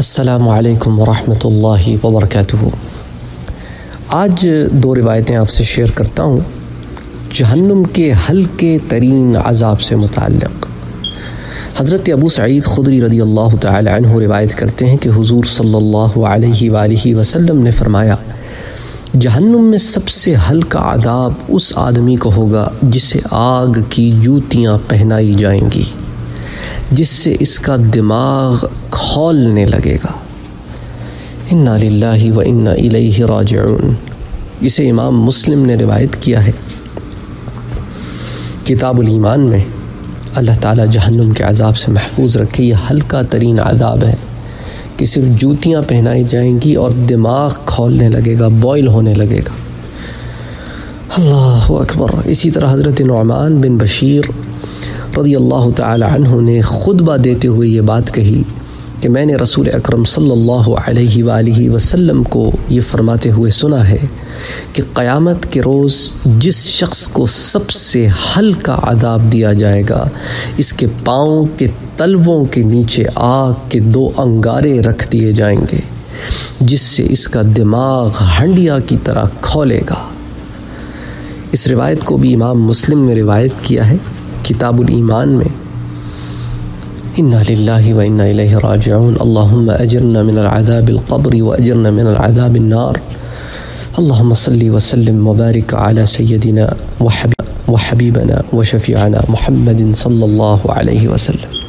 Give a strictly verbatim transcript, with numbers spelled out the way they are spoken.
السلام علیکم ورحمۃ اللہ وبرکاتہ۔ آج دو روایتیں آپ سے شیئر کرتا ہوں جہنم کے ہلکے ترین عذاب سے متعلق۔ حضرت ابو سعید خدری رضی اللہ تعالی عنہ روایت کرتے ہیں کہ حضور صلی اللہ علیہ وآلہ وسلم نے فرمایا، جہنم میں سب سے ہلکا عذاب اس آدمی کو ہوگا جسے آگ کی جوتیاں پہنائی جائیں گی، جس سے اس کا دماغ کھولنے لگے گا۔ انا للہ و انا الیہ راجعون۔ اسے امام مسلم نے روایت کیا ہے۔ کتاب الایمان میں اللہ تعالیٰ جہنم کے عذاب سے محفوظ رکھے۔ یہ ہلکا ترین عذاب ہے کہ صرف جوتیاں پہنائی جائیں گی اور دماغ کھولنے لگے گا، بوائل ہونے لگے گا۔ اللہ اکبر۔ اسی طرح حضرت نعمان بن بشیر رضی اللہ تعالی عنہ نے خطبہ دیتے ہوئے یہ بات کہی کہ میں نے رسول اکرم صلی اللہ علیہ وآلہ وسلم کو یہ فرماتے ہوئے سنا ہے کہ قیامت کے روز جس شخص کو سب سے ہلکا عذاب دیا جائے گا، اس کے پاؤں کے تلووں کے نیچے آگ کے دو انگارے رکھ دیے جائیں گے، جس سے اس کا دماغ ہنڈیا کی طرح کھولے گا۔ اس روایت کو بھی امام مسلم نے روایت کیا ہے کتاب الایمان میں۔ انا للہ و انا الیہ راجعون۔ اللہم اجرنا من العذاب القبر و اجرنا من العذاب النار۔ اللہم صلی وسلم وبارک علی سیدنا وحبیبنا وشفیعنا محمد صلی اللہ علیہ وسلم۔